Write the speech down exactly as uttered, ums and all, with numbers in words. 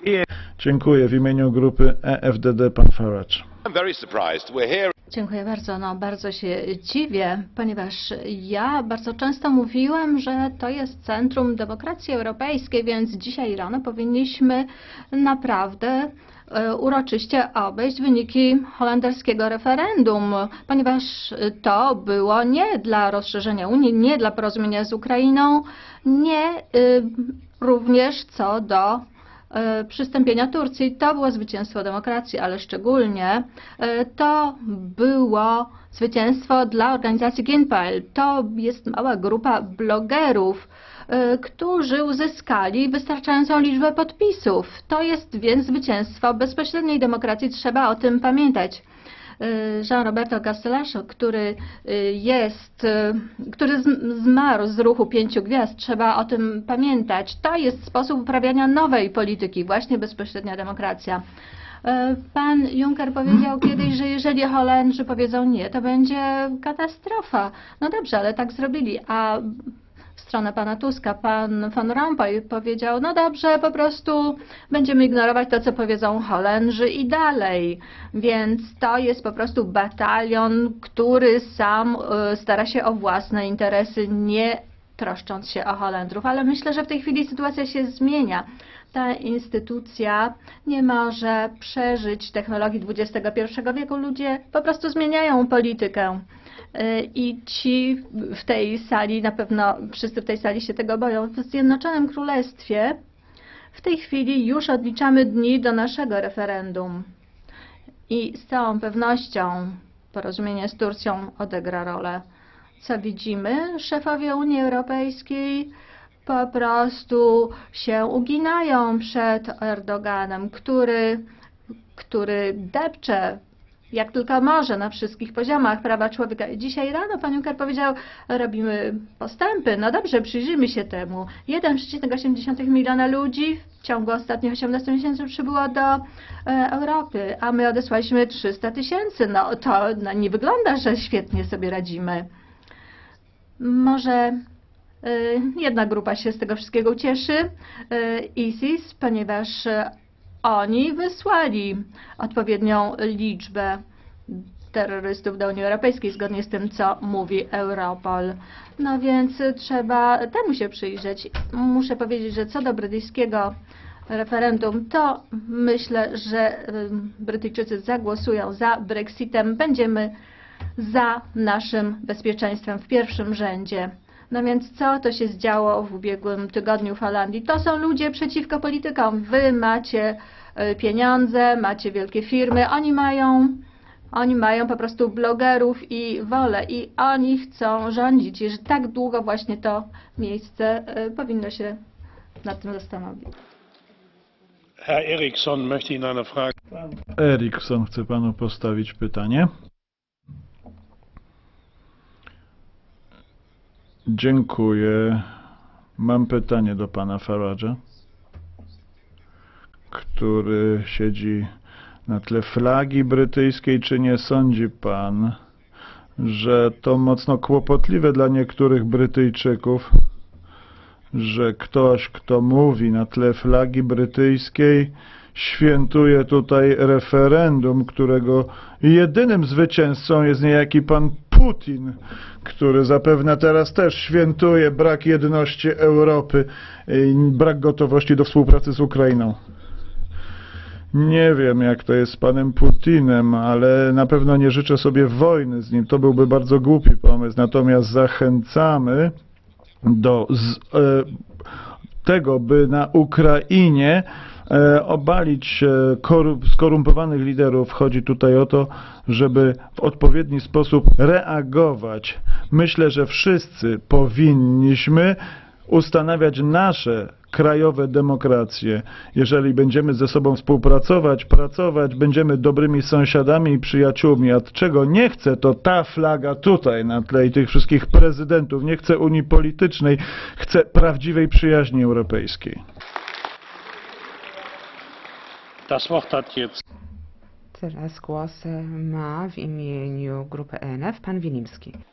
Dziękuję. W imieniu grupy E F D D pan Farage. Dziękuję bardzo. No, bardzo się dziwię, ponieważ ja bardzo często mówiłem, że to jest centrum demokracji europejskiej, więc dzisiaj rano powinniśmy naprawdę uroczyście obejść wyniki holenderskiego referendum, ponieważ to było nie dla rozszerzenia Unii, nie dla porozumienia z Ukrainą, nie również co do przystąpienia Turcji. To było zwycięstwo demokracji, ale szczególnie to było zwycięstwo dla organizacji Ginpile. To jest mała grupa blogerów, którzy uzyskali wystarczającą liczbę podpisów. To jest więc zwycięstwo bezpośredniej demokracji. Trzeba o tym pamiętać. Jean Roberto Castellaszo, który jest, który zmarł z ruchu pięciu gwiazd, trzeba o tym pamiętać. To jest sposób uprawiania nowej polityki, właśnie bezpośrednia demokracja. Pan Juncker powiedział kiedyś, że jeżeli Holendrzy powiedzą nie, to będzie katastrofa. No dobrze, ale tak zrobili. A w stronę pana Tuska, pan Van Rompuy powiedział, no dobrze, po prostu będziemy ignorować to, co powiedzą Holendrzy i dalej. Więc to jest po prostu batalion, który sam stara się o własne interesy, nie troszcząc się o Holendrów. Ale myślę, że w tej chwili sytuacja się zmienia. Ta instytucja nie może przeżyć technologii dwudziestego pierwszego wieku. Ludzie po prostu zmieniają politykę. I ci w tej sali, na pewno wszyscy w tej sali się tego boją. W Zjednoczonym Królestwie w tej chwili już odliczamy dni do naszego referendum. I z całą pewnością porozumienie z Turcją odegra rolę. Co widzimy? Szefowie Unii Europejskiej po prostu się uginają przed Erdoganem, który, który depcze jak tylko może na wszystkich poziomach prawa człowieka. I dzisiaj rano pan Juncker powiedział, robimy postępy. No dobrze, przyjrzyjmy się temu. jeden przecinek osiem miliona ludzi w ciągu ostatnich osiemnastu miesięcy przybyło do e, Europy, a my odesłaliśmy trzysta tysięcy. No to no, nie wygląda, że świetnie sobie radzimy. Może e, jedna grupa się z tego wszystkiego ucieszy, e, ISIS, ponieważ e, oni wysłali odpowiednią liczbę terrorystów do Unii Europejskiej, zgodnie z tym, co mówi Europol. No więc trzeba temu się przyjrzeć. Muszę powiedzieć, że co do brytyjskiego referendum, to myślę, że Brytyjczycy zagłosują za Brexitem. Będziemy za naszym bezpieczeństwem w pierwszym rzędzie. No więc co to się zdziało w ubiegłym tygodniu w Holandii? To są ludzie przeciwko politykom. Wy macie pieniądze, macie wielkie firmy, oni mają, oni mają po prostu blogerów i wolę i oni chcą rządzić. I że tak długo właśnie to miejsce powinno się nad tym zastanowić. Herr Eriksson möchte Ihnen eine Frage. Pan Eriksson chce panu postawić pytanie. Dziękuję. Mam pytanie do pana Farage'a, który siedzi na tle flagi brytyjskiej. Czy nie sądzi pan, że to mocno kłopotliwe dla niektórych Brytyjczyków, że ktoś, kto mówi na tle flagi brytyjskiej, świętuje tutaj referendum, którego jedynym zwycięzcą jest niejaki pan Putin, który zapewne teraz też świętuje brak jedności Europy i brak gotowości do współpracy z Ukrainą. Nie wiem, jak to jest z panem Putinem, ale na pewno nie życzę sobie wojny z nim. To byłby bardzo głupi pomysł. Natomiast zachęcamy do z, e, tego, by na Ukrainie e, obalić e, korup skorumpowanych liderów. Chodzi tutaj o to, żeby w odpowiedni sposób reagować. Myślę, że wszyscy powinniśmy ustanawiać nasze krajowe demokracje. Jeżeli będziemy ze sobą współpracować, pracować, będziemy dobrymi sąsiadami i przyjaciółmi. A czego nie chcę, to ta flaga tutaj na tle i tych wszystkich prezydentów. Nie chcę Unii Politycznej, chcę prawdziwej przyjaźni europejskiej. Das Wort hat jetzt. Teraz głos ma w imieniu grupy E N F pan Winimski.